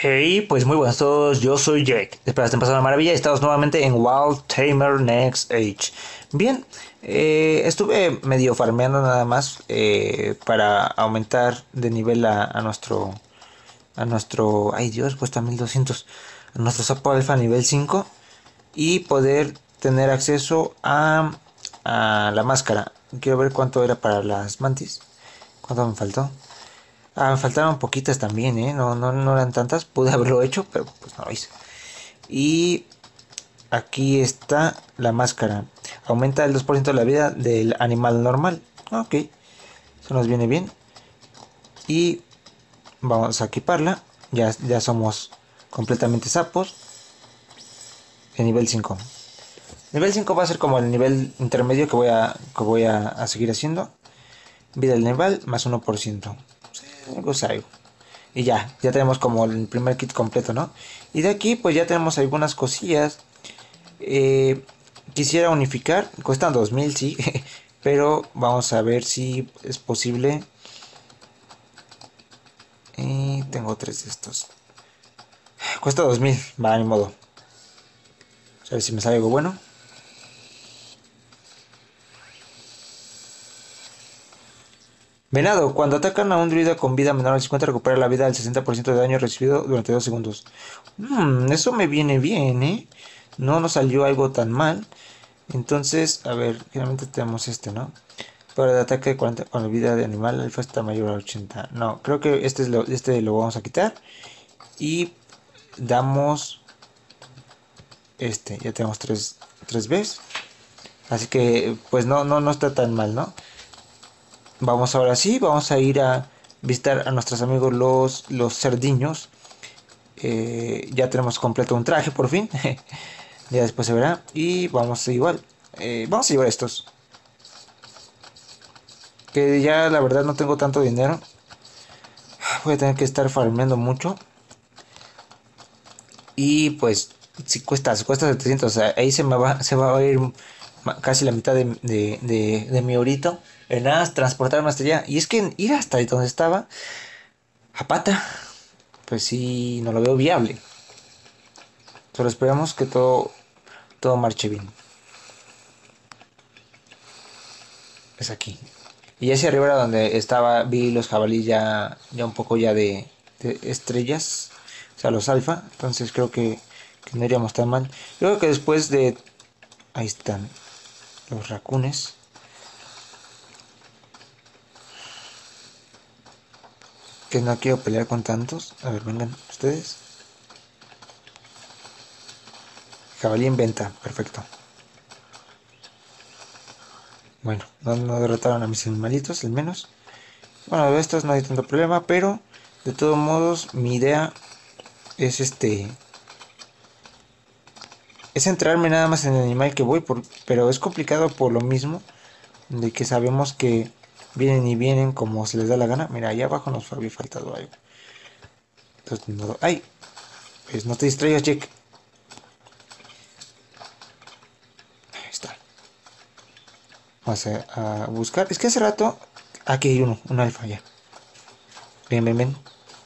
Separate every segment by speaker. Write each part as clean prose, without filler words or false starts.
Speaker 1: Hey, pues muy buenas a todos, yo soy Jake. Espero que estén pasando una maravilla y estamos nuevamente en Wild Tamer Next Age. Bien, estuve medio farmeando nada más para aumentar de nivel a nuestro, ay Dios, cuesta 1200, a nuestro sapo alfa nivel 5 y poder tener acceso a la máscara. Quiero ver cuánto era para las mantis, cuánto me faltó. Me faltaron poquitas también, ¿eh? No eran tantas. Pude haberlo hecho, pero pues no lo hice. Y aquí está la máscara. Aumenta el 2% de la vida del animal normal. Ok, eso nos viene bien. Y vamos a equiparla. Ya somos completamente sapos. De nivel 5. Nivel 5 va a ser como el nivel intermedio que voy a seguir haciendo. Vida del animal más 1%. Algo es algo. Y ya tenemos como el primer kit completo, ¿no? Y de aquí pues ya tenemos algunas cosillas. Quisiera unificar, cuestan 2000, sí, pero vamos a ver si es posible. Tengo tres de estos. Cuesta 2000, va, ni modo. A ver si me sale algo bueno. Venado, cuando atacan a un druida con vida menor al 50, recupera la vida del 60% de daño recibido durante 2 segundos. Eso me viene bien, ¿eh? No nos salió algo tan mal. Entonces, a ver, finalmente tenemos este, ¿no? Para el ataque de 40 con la vida de animal, alfa está mayor a 80. No, creo que este lo vamos a quitar. Y damos este. Ya tenemos tres Bs. Así que, pues no está tan mal, ¿no? Vamos ahora sí, vamos a ir a visitar a nuestros amigos los cerdiños. Ya tenemos completo un traje por fin. Ya después se verá. Y vamos a igual. Vamos a llevar estos. Que ya la verdad no tengo tanto dinero. Voy a tener que estar farmeando mucho. Y pues si cuesta 700. O sea, ahí se va a ir casi la mitad de mi orito. En nada, transportarme hasta allá. Y es que ir hasta ahí donde estaba a pata, pues sí, no lo veo viable. Solo esperamos que todo marche bien. Es aquí. Y hacia arriba era donde estaba, vi los jabalíes ya un poco ya de estrellas. O sea, los alfa. Entonces creo que no iríamos tan mal. Creo que después de... Ahí están los racunes. Que no quiero pelear con tantos. A ver, vengan ustedes. Jabalí en venta. Perfecto. Bueno, no derrotaron a mis animalitos, al menos. Bueno, de estos no hay tanto problema, pero de todos modos mi idea es es centrarme nada más en el animal que voy, pero es complicado por lo mismo de que sabemos que vienen y vienen como se les da la gana. Mira, allá abajo nos había faltado algo. Entonces, no, ¡ay! Pues no te distraigas, Jake. Ahí está. Vamos a buscar. Es que hace rato... Aquí hay un alfa ya. Ven.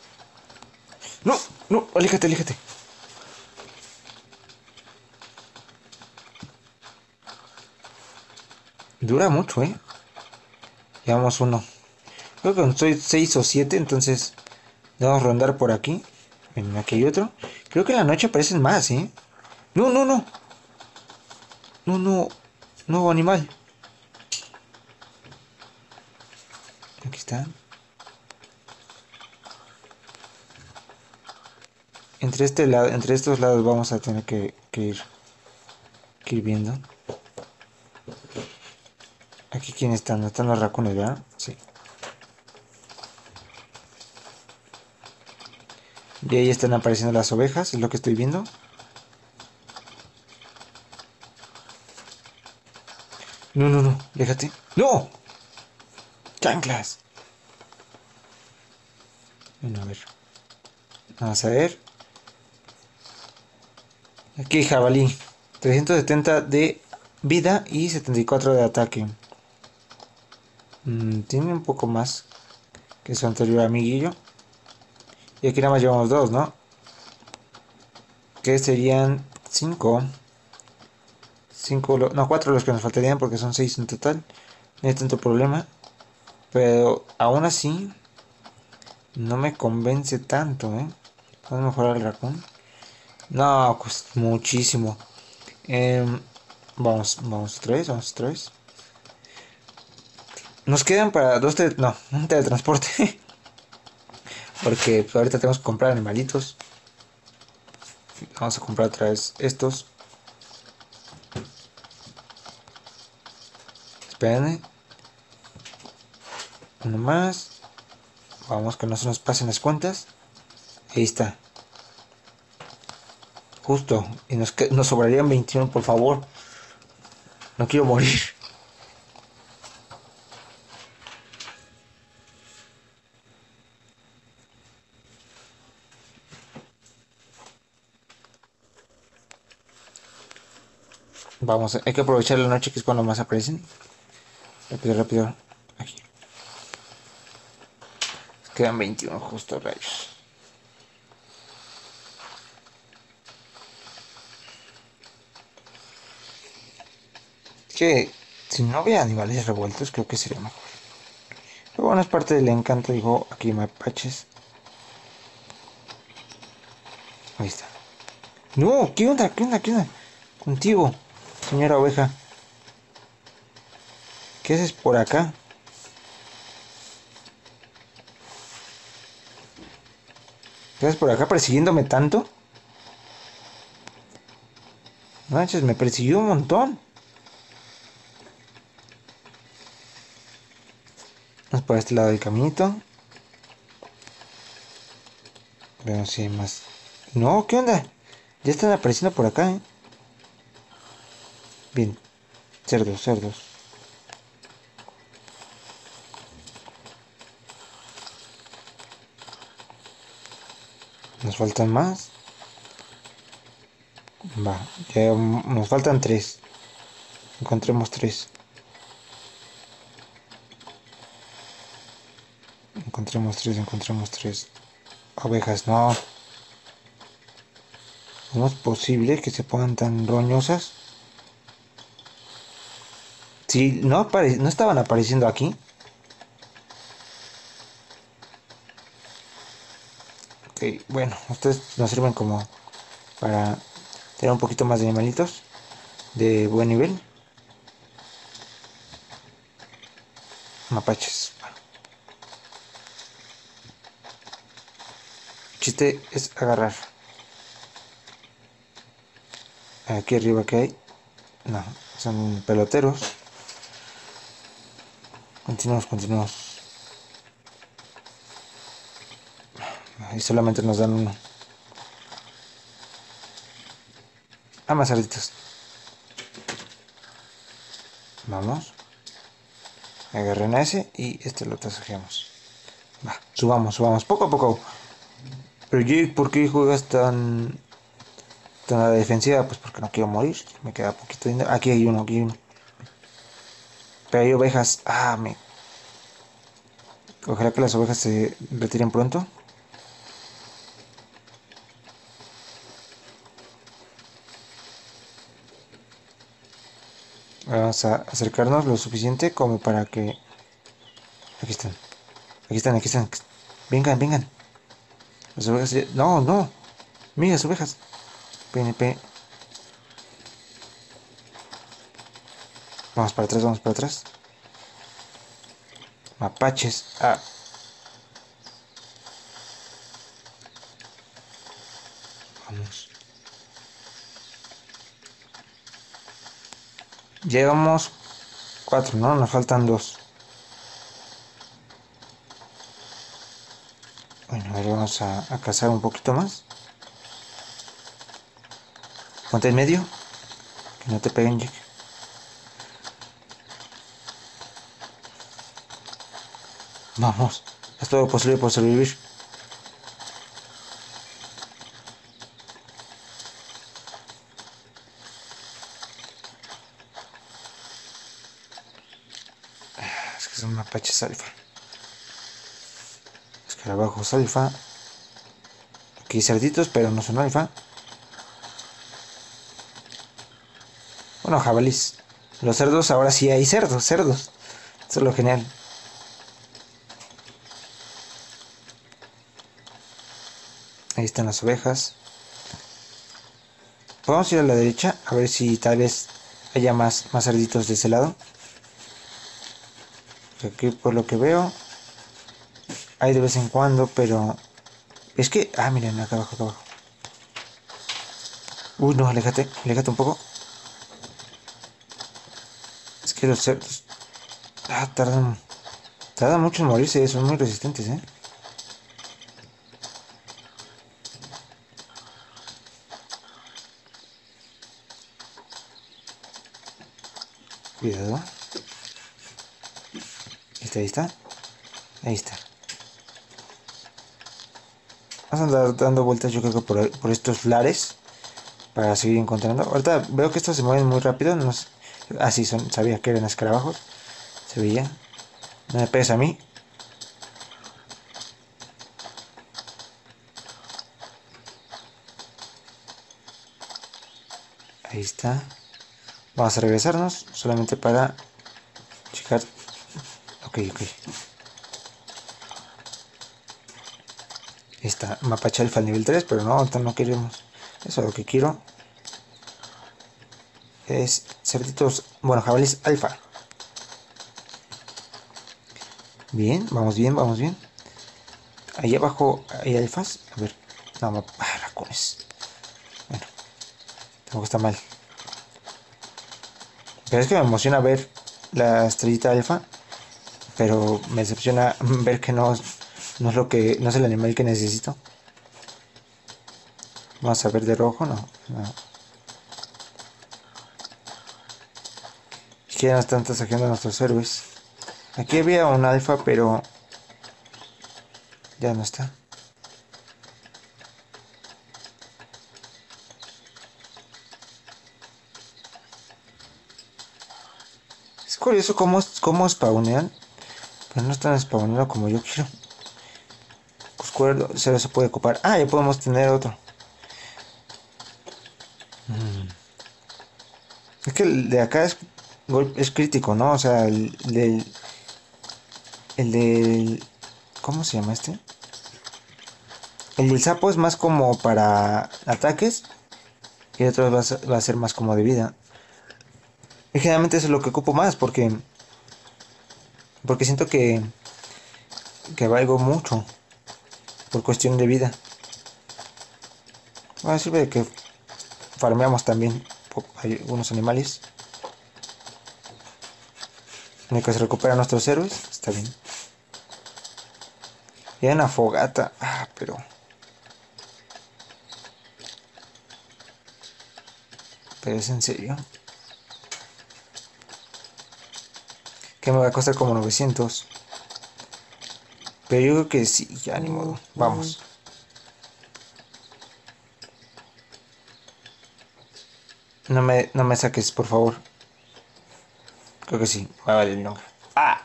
Speaker 1: No, aléjate. Dura mucho, ¿eh? Llevamos uno. Creo que soy 6 o 7, entonces debemos rondar por aquí. Ven, aquí hay otro. Creo que en la noche aparecen más, ¿eh? No. No, nuevo animal. Aquí está. Entre estos lados vamos a tener que ir viendo. Aquí quién están, están los racones, ¿verdad? Sí. Y ahí están apareciendo las ovejas, es lo que estoy viendo. No, déjate. ¡No! ¡Chanclas! Bueno, a ver. Vamos a ver. Aquí jabalí. 370 de vida y 74 de ataque. Tiene un poco más que su anterior amiguillo. Y aquí nada más llevamos dos, ¿no? Que serían 5. 5, no, 4 los que nos faltarían porque son 6 en total. No hay tanto problema. Pero aún así, no me convence tanto, ¿eh? Vamos a mejorar el raccoon. No, pues muchísimo. Vamos 3, vamos 3. Nos quedan para no, un teletransporte. Porque pues, ahorita tenemos que comprar animalitos. Vamos a comprar otra vez estos. Espérenme. Uno más. Vamos que no se nos pasen las cuentas. Ahí está. Justo. Y nos sobrarían 21, por favor. No quiero morir. Vamos, hay que aprovechar la noche que es cuando más aparecen. Rápido, rápido. Aquí. Quedan 21 justo, rayos. Que si no había animales revueltos, creo que sería mejor. Pero bueno, es parte del encanto, dijo aquí mapaches. Ahí está. No, ¿qué onda? ¿Qué onda? ¿Qué onda? Contigo, señora oveja. ¿Qué haces por acá? ¿Qué haces por acá persiguiéndome tanto? Manches, me persiguió un montón. Vamos por este lado del caminito. Veamos si hay más. No, ¿qué onda? Ya están apareciendo por acá, ¿eh? Bien. Cerdos, cerdos. Nos faltan más. Va, ya nos faltan 3. Encontremos 3. Encontremos 3. Ovejas, no. ¿Cómo es posible que se pongan tan roñosas? Sí, no estaban apareciendo aquí. Ok, bueno, ustedes nos sirven como para tener un poquito más de animalitos de buen nivel. Mapaches. El chiste es agarrar. Aquí arriba que hay. No, son peloteros. Continuamos. Y solamente nos dan uno. Más cerditos. Vamos. Agarren a ese y este lo tasajeamos. Va, subamos. Poco a poco. Pero Jake, ¿por qué juegas tan a la defensiva? Pues porque no quiero morir. Me queda poquito dinero. Aquí hay uno. Pero hay ovejas. Ojalá que las ovejas se retiren pronto. Vamos a acercarnos lo suficiente como para que... Aquí están. Vengan. Las ovejas... No. Mira las ovejas. PNP. Vamos para atrás. Mapaches. Vamos. Llevamos 4, ¿no? Nos faltan 2. Bueno, a ver, vamos a cazar un poquito más. Ponte en medio. Que no te peguen, Jack. Vamos. Es todo lo posible por sobrevivir. Es que son mapaches alfa. Escarabajos alfa. Aquí hay cerditos, pero no son alfa. Bueno, jabalís. Los cerdos, ahora sí hay cerdos. Eso es lo genial. Ahí están las ovejas. Podemos ir a la derecha a ver si tal vez haya más cerditos de ese lado. Aquí por lo que veo hay de vez en cuando, pero es que... Ah, miren, acá abajo, acá abajo. Uy, no, aléjate un poco. Es que los cerdos... Ah, tardan mucho en morirse, son muy resistentes, ¿eh? Cuidado. Ahí está. Ahí está. Vamos a andar dando vueltas yo creo que por estos lares para seguir encontrando. Ahorita veo que estos se mueven muy rápido. No sé. Ah, sí, sabía que eran escarabajos. Se veía. No me pegues a mí. Ahí está. Vamos a regresarnos solamente para checar. Ok. Ahí está. Mapache alfa nivel 3, pero no, ahorita no queremos. Eso lo que quiero es cerditos. Bueno, jabalíes alfa. Bien, vamos bien, vamos bien. Ahí abajo hay alfas. A ver. No, racones. Bueno, tampoco está mal. Pero es que me emociona ver la estrellita alfa. Pero me decepciona ver que no es lo que. No es el animal que necesito. Vamos a ver de rojo, no. Es que ya nos están tasajeando a nuestros héroes. Aquí había un alfa, pero ya no está. Es curioso cómo spawnean, pero no están spawneando como yo quiero. Oscuro cero se puede ocupar. Ah, ya podemos tener otro. Es que el de acá es crítico, ¿no? O sea, el del. ¿Cómo se llama este? El del sapo es más como para ataques. Y el otro va a ser más como de vida. Y generalmente eso es lo que ocupo más porque siento que valgo mucho por cuestión de vida. Bueno, sirve de que farmeamos también hay algunos animales. En el que se recuperan nuestros héroes. Está bien. Y hay una fogata. Ah, pero es en serio. Que me va a costar como 900. Pero yo creo que sí, ya ni modo. Vamos. No me saques, por favor. Creo que sí. Va a valer no. Ah.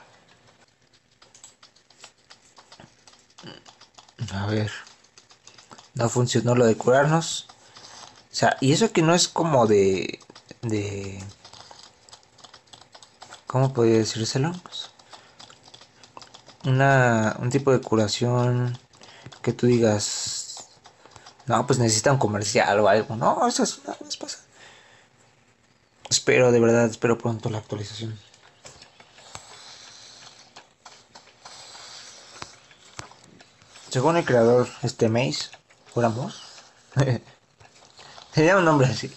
Speaker 1: A ver. No funcionó lo de curarnos. O sea, y eso que no es como de ¿cómo podría decírselo? Un tipo de curación que tú digas, no, pues necesita un comercial o algo. No, eso no nos pasa. Espero, de verdad, espero pronto la actualización. Según el creador, Maze, ¿juramos? Tenía un nombre así.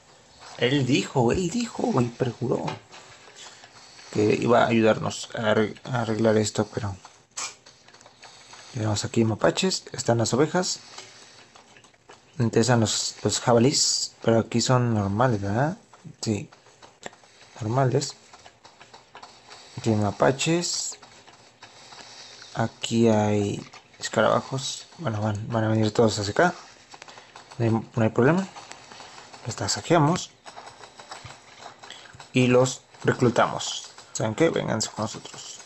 Speaker 1: Él perjuró que iba a ayudarnos a arreglar esto, pero tenemos aquí mapaches, están las ovejas, me interesan los jabalís, pero aquí son normales, ¿verdad? Sí, normales. Aquí hay mapaches, aquí hay escarabajos, bueno, van a venir todos hacia acá, no hay problema, los tasajeamos y los reclutamos. ¿Saben qué? Vénganse con nosotros.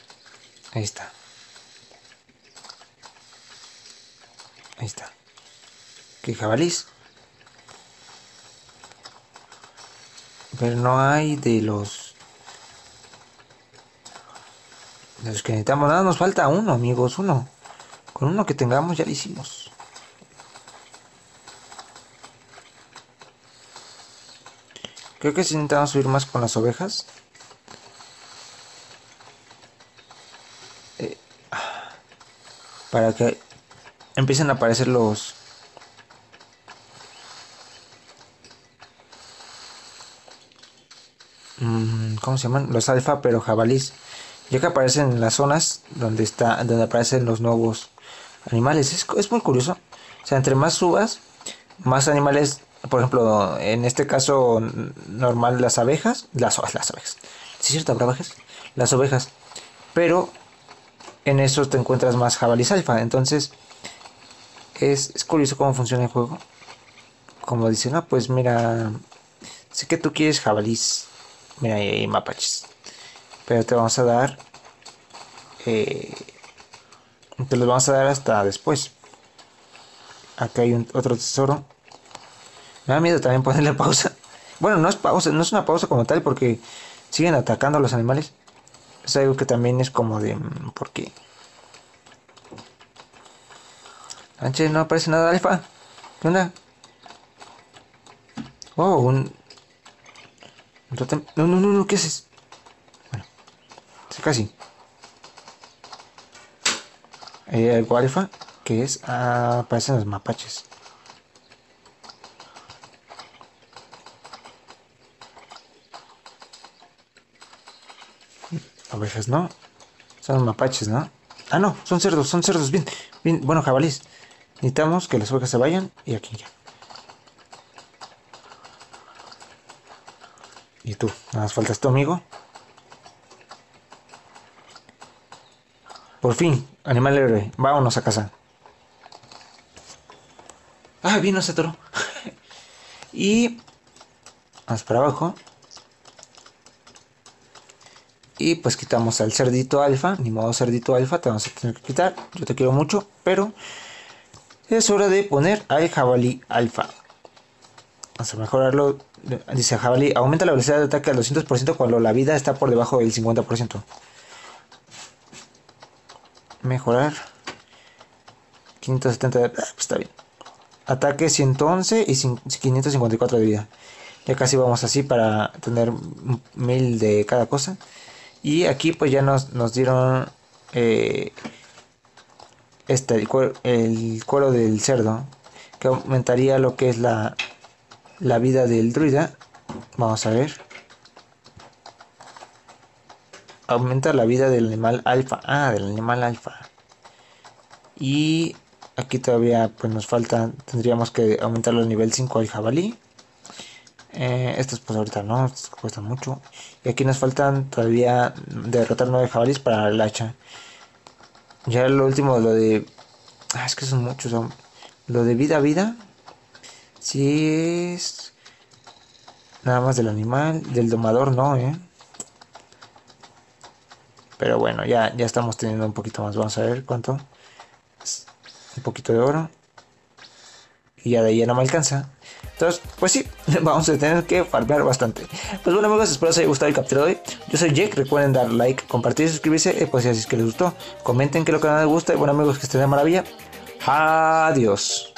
Speaker 1: Ahí está. Ahí está. que jabalís. Pero no hay de los que necesitamos. Nada, nos falta uno, amigos, uno. Con uno que tengamos ya lo hicimos. Creo que si intentamos subir más con las ovejas. Para que empiecen a aparecer los... ¿cómo se llaman? Los alfa, pero jabalís. Ya que aparecen en las zonas donde aparecen los nuevos animales. Es muy curioso. O sea, entre más subas, más animales. Por ejemplo, en este caso normal las abejas. Las abejas. ¿Sí es cierto, habrá abejas? Las ovejas. Pero en esos te encuentras más jabalís alfa. Entonces es curioso cómo funciona el juego. Como dicen, no, pues mira, sé que tú quieres jabalís. Mira, ahí hay mapaches. Pero te vamos a dar... te los vamos a dar hasta después. Acá hay otro tesoro. Me da miedo también ponerle pausa. Bueno, no es pausa, no es una pausa como tal porque siguen atacando a los animales. Es algo que también es como de... ¿por qué? Anche, no aparece nada alfa. ¿Qué onda? Oh, un totem. No, ¿qué haces? Bueno, sí, casi. Hay algo alfa que es... aparecen los mapaches. Ovejas, ¿no? Son mapaches, ¿no? Ah, no, son cerdos, bien, bueno, jabalís. Necesitamos que las ovejas se vayan y aquí ya. Y tú, nada más faltas tu amigo. Por fin, animal héroe, vámonos a casa. Ah, bien, no se atoró. Y... vamos para abajo. Y pues quitamos al cerdito alfa. Ni modo cerdito alfa, te vamos a tener que quitar. Yo te quiero mucho, pero... es hora de poner al jabalí alfa. Vamos a mejorarlo. Dice jabalí, aumenta la velocidad de ataque al 200% cuando la vida está por debajo del 50%. Mejorar 570, pues está bien. Ataque 111 y 554 de vida. Ya casi vamos así para tener 1000 de cada cosa. Y aquí pues ya nos dieron el cuero del cerdo, que aumentaría lo que es la vida del druida. Vamos a ver. Aumenta la vida del animal alfa. Del animal alfa. Y aquí todavía pues nos falta. Tendríamos que aumentarlo al nivel 5 al jabalí. Estos pues ahorita no, estos cuestan mucho. Y aquí nos faltan todavía derrotar 9 jabalíes para el hacha. Ya lo último, lo de... es que son muchos. Lo de vida. Si es... nada más del animal. Del domador no, Pero bueno, ya estamos teniendo un poquito más. Vamos a ver cuánto. Un poquito de oro. Y ya de ahí ya no me alcanza. Entonces, pues sí, vamos a tener que farmear bastante. Pues bueno, amigos, espero os haya gustado el capítulo de hoy. Yo soy Jake, recuerden dar like, compartir y suscribirse. Pues si así es que les gustó, comenten que lo que no les gusta. Y bueno, amigos, que estén de maravilla. Adiós.